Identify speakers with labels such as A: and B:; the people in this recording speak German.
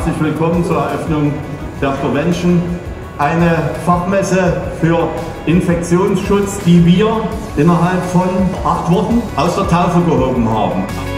A: herzlich willkommen zur Eröffnung der Prevention, eine Fachmesse für Infektionsschutz, die wir innerhalb von 8 Wochen aus der Taufe gehoben haben.